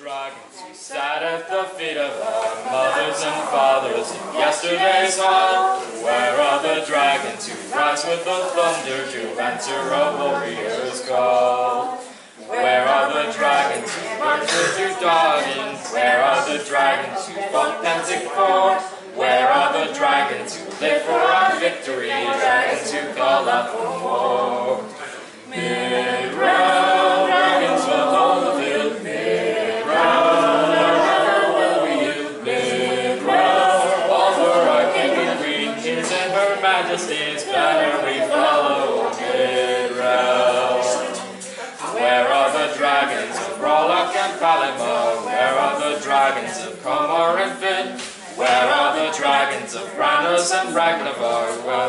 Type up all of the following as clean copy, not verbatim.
dragons who sat at the feet of our mothers and fathers in yesterday's hall? Where are the dragons who rise with the thunder to answer a warrior's call? Where are the dragons who burst into Dawson? Where are the dragons who fought Pentecourt? Where are the dragons who live for our victory? Dragons who call out for war. Midrealm, dragons will hold the field. Midrealm, never will we yield. Midrealm, all for our king and queen, his and her majesty's banner we follow. Midrealm. Where are the dragons of Rollock and Palimar? Where are the dragons of Comar and Finn? Where are the dragons of Brandos and Ragnavar?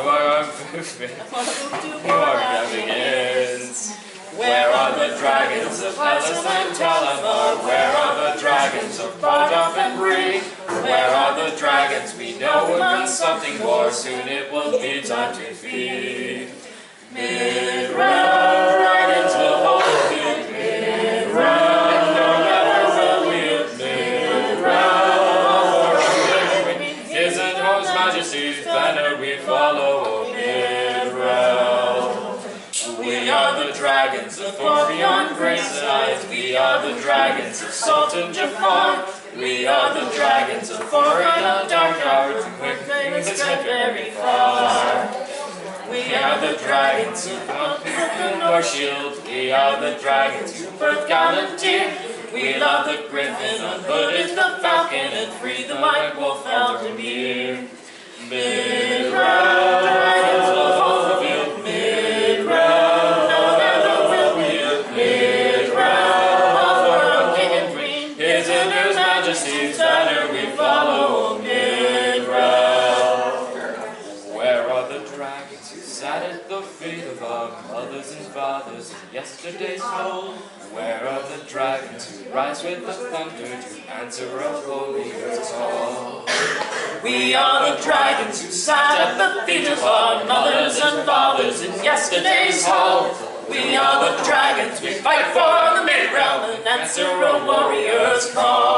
Where begins? Where are the dragons of Hellas and Talamar? Where are the dragons of Bardaf and Bree? Where are the dragons we know will run something more? Soon it will be time to feed. Midrealm, dragons will hold the field. Midrealm, no never will we yield. Midrealm, his and his majesty's banner we follow. Midrealm. We are the dragons of Forbion Grayside. We are the dragons of Sultan Jafar. We are the dragons of Foreign Dark Arts. Quick things get very far. We are the dragons who conquered our shield. We are the dragons who birth Galantir. We love the griffin, unhooded the falcon, and free the white wolf Aldemir. Midrealm, dragons will hold the field. Midrealm, no never will we yield. Midrealm, all for our king and queen, his and her majesty's banner we follow. Midrealm. Where are the dragons who sat at the feet of our mothers and fathers in yesterday's hall? Where are the dragons who rise with the thunder to answer a warrior's call? We are the dragons who sat at the feet of our mothers and fathers in yesterday's hall. We are the dragons we fight for the Midrealm and answer a warrior's call.